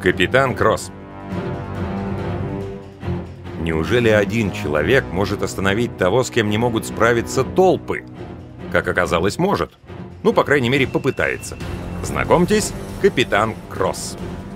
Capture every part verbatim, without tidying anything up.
Капитан Кросс. Неужели один человек может остановить того, с кем не могут справиться толпы? Как оказалось, может. Ну, по крайней мере, попытается. Знакомьтесь, Капитан Кросс.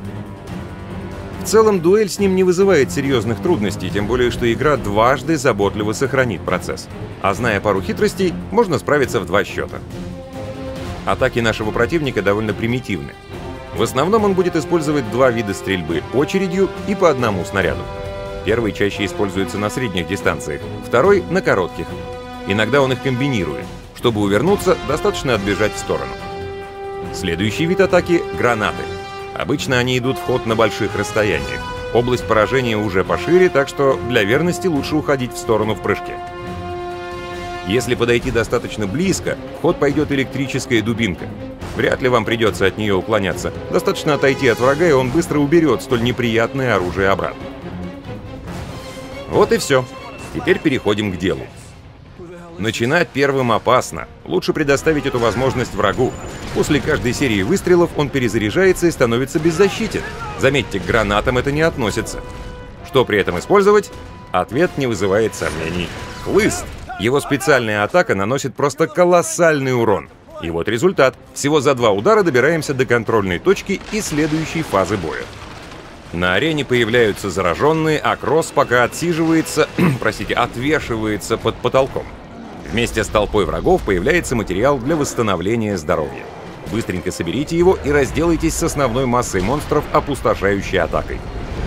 В целом, дуэль с ним не вызывает серьезных трудностей, тем более, что игра дважды заботливо сохранит процесс. А зная пару хитростей, можно справиться в два счета. Атаки нашего противника довольно примитивны. В основном он будет использовать два вида стрельбы — очередью и по одному снаряду. Первый чаще используется на средних дистанциях, второй — на коротких. Иногда он их комбинирует. Чтобы увернуться, достаточно отбежать в сторону. Следующий вид атаки — гранаты. Обычно они идут в ход на больших расстояниях. Область поражения уже пошире, так что для верности лучше уходить в сторону в прыжке. Если подойти достаточно близко, в ход пойдет электрическая дубинка. Вряд ли вам придется от нее уклоняться. Достаточно отойти от врага, и он быстро уберет столь неприятное оружие обратно. Вот и все. Теперь переходим к делу. Начинать первым опасно. Лучше предоставить эту возможность врагу. После каждой серии выстрелов он перезаряжается и становится беззащитен. Заметьте, к гранатам это не относится. Что при этом использовать? Ответ не вызывает сомнений. Хлыст. Его специальная атака наносит просто колоссальный урон. И вот результат. Всего за два удара добираемся до контрольной точки и следующей фазы боя. На арене появляются зараженные, а Кросс пока отсиживается, простите, отвешивается под потолком. Вместе с толпой врагов появляется материал для восстановления здоровья. Быстренько соберите его и разделайтесь с основной массой монстров опустошающей атакой.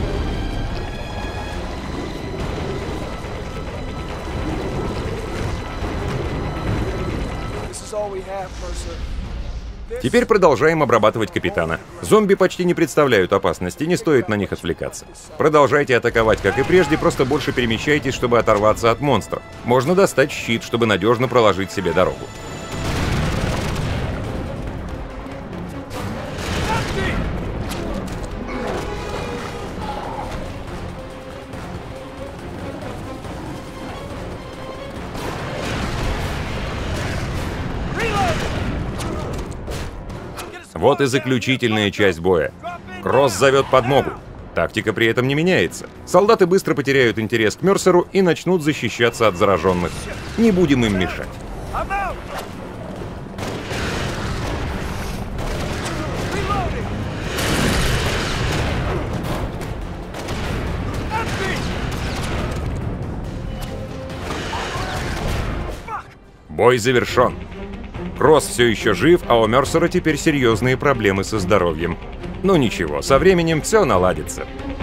Теперь продолжаем обрабатывать капитана. Зомби почти не представляют опасности, не стоит на них отвлекаться. Продолжайте атаковать, как и прежде, просто больше перемещайтесь, чтобы оторваться от монстра. Можно достать щит, чтобы надежно проложить себе дорогу. Вот и заключительная часть боя. Кросс зовет подмогу. Тактика при этом не меняется. Солдаты быстро потеряют интерес к Мерсеру и начнут защищаться от зараженных. Не будем им мешать. Бой завершен. Кросс все еще жив, а у Мерсера теперь серьезные проблемы со здоровьем. Ну ничего, со временем все наладится.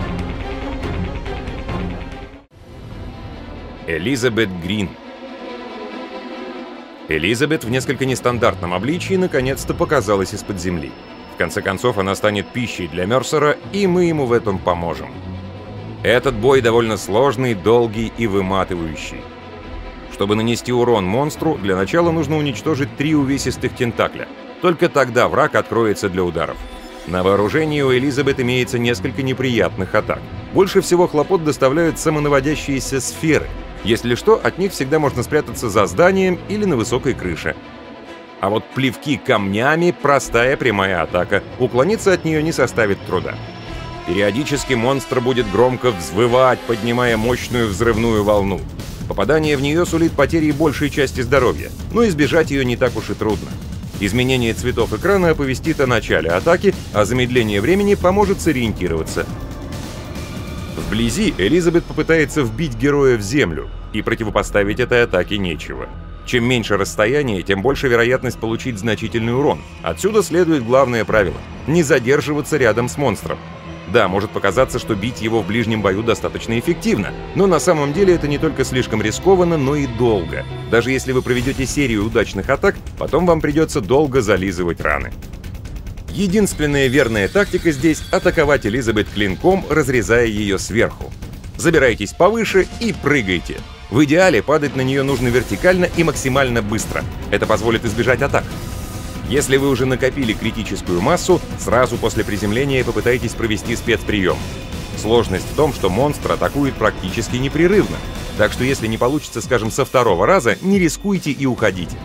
Элизабет Грин. Элизабет в несколько нестандартном обличии наконец-то показалась из-под земли. В конце концов, она станет пищей для Мерсера, и мы ему в этом поможем. Этот бой довольно сложный, долгий и выматывающий. Чтобы нанести урон монстру, для начала нужно уничтожить три увесистых тентакля. Только тогда враг откроется для ударов. На вооружении у Элизабет имеется несколько неприятных атак. Больше всего хлопот доставляют самонаводящиеся сферы. Если что, от них всегда можно спрятаться за зданием или на высокой крыше. А вот плевки камнями — простая прямая атака. Уклониться от нее не составит труда. Периодически монстр будет громко взвывать, поднимая мощную взрывную волну. Попадание в нее сулит потери большей части здоровья, но избежать ее не так уж и трудно. Изменение цветов экрана оповестит о начале атаки, а замедление времени поможет сориентироваться. Вблизи Элизабет попытается вбить героя в землю, и противопоставить этой атаке нечего. Чем меньше расстояние, тем больше вероятность получить значительный урон. Отсюда следует главное правило — не задерживаться рядом с монстром. Да, может показаться, что бить его в ближнем бою достаточно эффективно, но на самом деле это не только слишком рискованно, но и долго. Даже если вы проведете серию удачных атак, потом вам придется долго зализывать раны. Единственная верная тактика здесь — атаковать Элизабет клинком, разрезая ее сверху. Забирайтесь повыше и прыгайте. В идеале падать на нее нужно вертикально и максимально быстро. Это позволит избежать атак. Если вы уже накопили критическую массу, сразу после приземления попытайтесь провести спецприем. Сложность в том, что монстр атакует практически непрерывно. Так что если не получится, скажем, со второго раза, не рискуйте и уходите.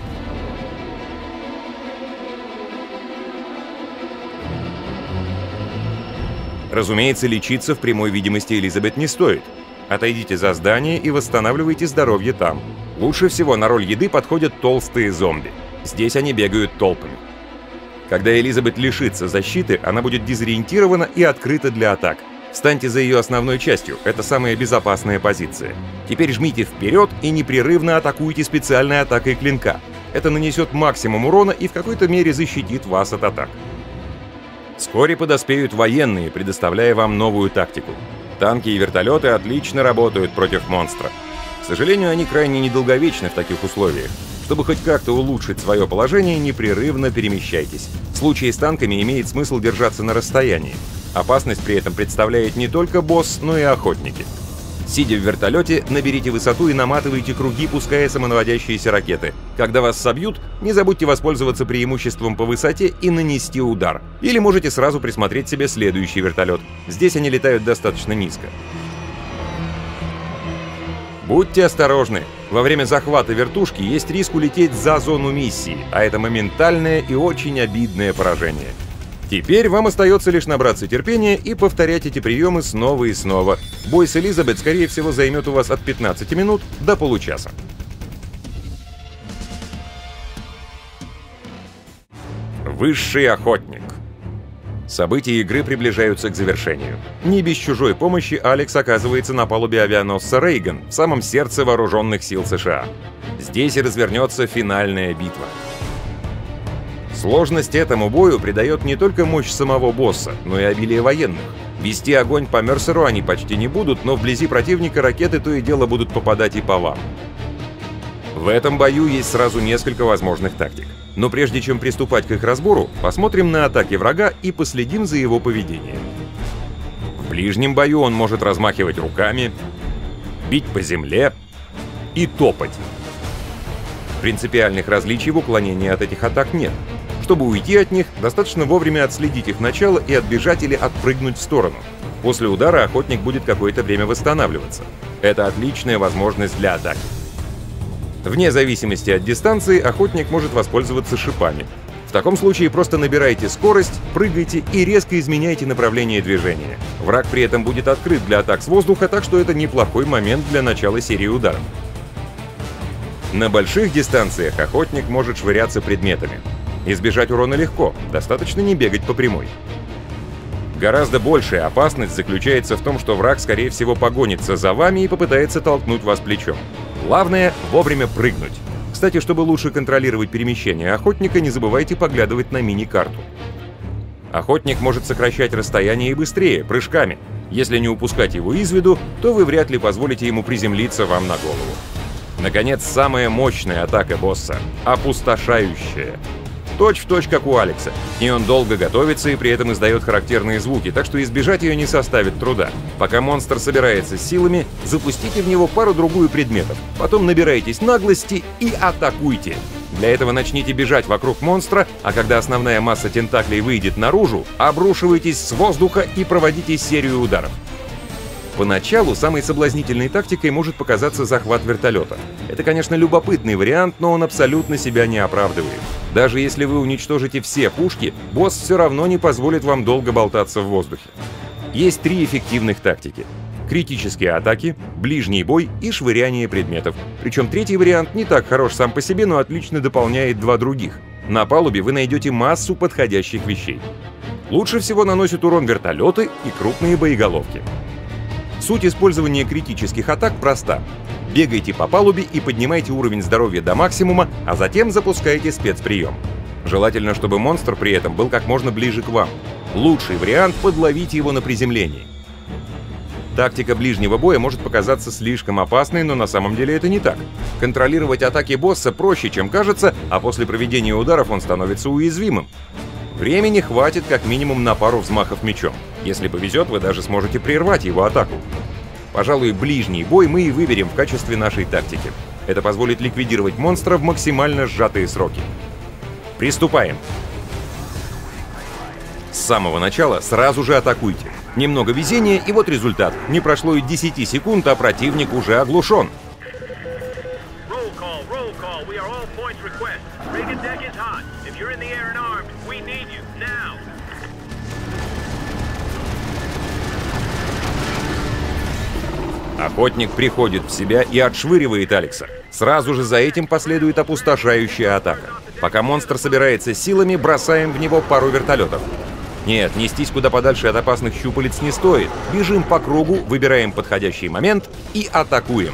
Разумеется, лечиться в прямой видимости Элизабет не стоит. Отойдите за здание и восстанавливайте здоровье там. Лучше всего на роль еды подходят толстые зомби. Здесь они бегают толпами. Когда Элизабет лишится защиты, она будет дезориентирована и открыта для атак. Встаньте за ее основной частью, это самая безопасная позиция. Теперь жмите вперед и непрерывно атакуйте специальной атакой клинка. Это нанесет максимум урона и в какой-то мере защитит вас от атак. Вскоре подоспеют военные, предоставляя вам новую тактику. Танки и вертолеты отлично работают против монстра. К сожалению, они крайне недолговечны в таких условиях. Чтобы хоть как-то улучшить свое положение, непрерывно перемещайтесь. В случае с танками имеет смысл держаться на расстоянии. Опасность при этом представляет не только босс, но и охотники. Сидя в вертолете, наберите высоту и наматывайте круги, пуская самонаводящиеся ракеты. Когда вас собьют, не забудьте воспользоваться преимуществом по высоте и нанести удар. Или можете сразу присмотреть себе следующий вертолет. Здесь они летают достаточно низко. Будьте осторожны. Во время захвата вертушки есть риск улететь за зону миссии, а это моментальное и очень обидное поражение. Теперь вам остается лишь набраться терпения и повторять эти приемы снова и снова. Бой с Элизабет, скорее всего, займет у вас от пятнадцати минут до получаса. Высший охотник. События игры приближаются к завершению. Не без чужой помощи Алекс оказывается на палубе авианосца «Рейган» в самом сердце вооруженных сил США. Здесь и развернется финальная битва. Сложность этому бою придает не только мощь самого босса, но и обилие военных. Вести огонь по Мерсеру они почти не будут, но вблизи противника ракеты то и дело будут попадать и по вам. В этом бою есть сразу несколько возможных тактик. Но прежде чем приступать к их разбору, посмотрим на атаки врага и последим за его поведением. В ближнем бою он может размахивать руками, бить по земле и топать. Принципиальных различий в уклонении от этих атак нет. Чтобы уйти от них, достаточно вовремя отследить их начало и отбежать или отпрыгнуть в сторону. После удара охотник будет какое-то время восстанавливаться. Это отличная возможность для атаки. Вне зависимости от дистанции, охотник может воспользоваться шипами. В таком случае просто набирайте скорость, прыгайте и резко изменяйте направление движения. Враг при этом будет открыт для атак с воздуха, так что это неплохой момент для начала серии ударов. На больших дистанциях охотник может швыряться предметами. Избежать урона легко, достаточно не бегать по прямой. Гораздо большая опасность заключается в том, что враг, скорее всего, погонится за вами и попытается толкнуть вас плечом. Главное — вовремя прыгнуть. Кстати, чтобы лучше контролировать перемещение охотника, не забывайте поглядывать на мини-карту. Охотник может сокращать расстояние и быстрее, прыжками. Если не упускать его из виду, то вы вряд ли позволите ему приземлиться вам на голову. Наконец, самая мощная атака босса — опустошающая. Точь в точь, как у Алекса. И он долго готовится и при этом издает характерные звуки, так что избежать ее не составит труда. Пока монстр собирается с силами, запустите в него пару-другую предметов. Потом набирайтесь наглости и атакуйте. Для этого начните бежать вокруг монстра, а когда основная масса тентаклей выйдет наружу, обрушивайтесь с воздуха и проводите серию ударов. Поначалу самой соблазнительной тактикой может показаться захват вертолета. Это, конечно, любопытный вариант, но он абсолютно себя не оправдывает. Даже если вы уничтожите все пушки, босс все равно не позволит вам долго болтаться в воздухе. Есть три эффективных тактики. Критические атаки, ближний бой и швыряние предметов. Причем третий вариант не так хорош сам по себе, но отлично дополняет два других. На палубе вы найдете массу подходящих вещей. Лучше всего наносят урон вертолеты и крупные боеголовки. Суть использования критических атак проста. Бегайте по палубе и поднимайте уровень здоровья до максимума, а затем запускайте спецприем. Желательно, чтобы монстр при этом был как можно ближе к вам. Лучший вариант — подловить его на приземлении. Тактика ближнего боя может показаться слишком опасной, но на самом деле это не так. Контролировать атаки босса проще, чем кажется, а после проведения ударов он становится уязвимым. Времени хватит как минимум на пару взмахов мечом. Если повезет, вы даже сможете прервать его атаку. Пожалуй, ближний бой мы и выберем в качестве нашей тактики. Это позволит ликвидировать монстра в максимально сжатые сроки. Приступаем. С самого начала сразу же атакуйте. Немного везения, и вот результат. Не прошло и десяти секунд, а противник уже оглушен. Охотник приходит в себя и отшвыривает Алекса. Сразу же за этим последует опустошающая атака. Пока монстр собирается силами, бросаем в него пару вертолетов. Нет, нестись куда подальше от опасных щупалец не стоит. Бежим по кругу, выбираем подходящий момент и атакуем.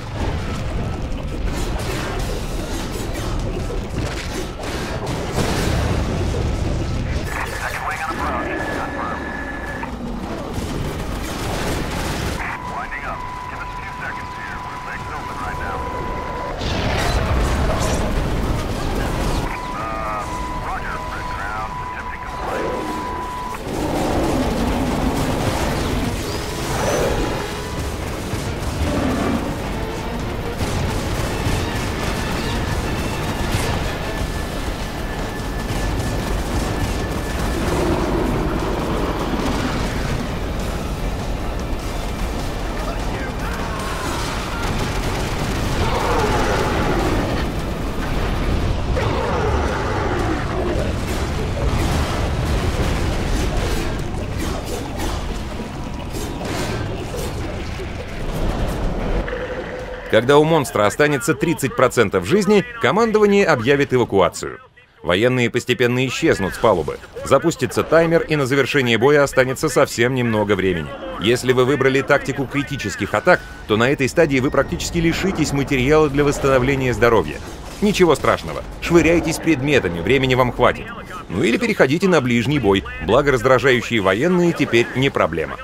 Когда у монстра останется тридцать процентов жизни, командование объявит эвакуацию. Военные постепенно исчезнут с палубы. Запустится таймер, и на завершение боя останется совсем немного времени. Если вы выбрали тактику критических атак, то на этой стадии вы практически лишитесь материала для восстановления здоровья. Ничего страшного. Швыряйтесь предметами, времени вам хватит. Ну или переходите на ближний бой, благо раздражающие военные теперь не проблема.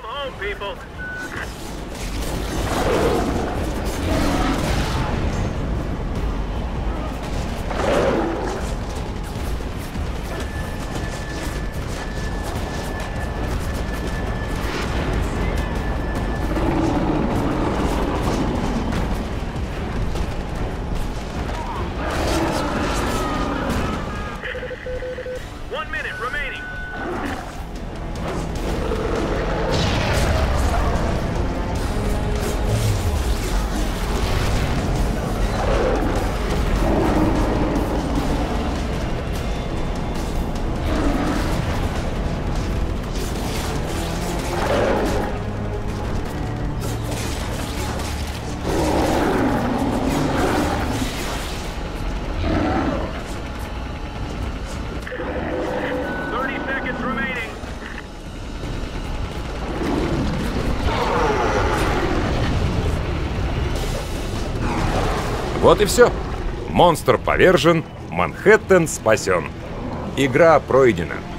Вот и все. Монстр повержен, Манхэттен спасен. Игра пройдена.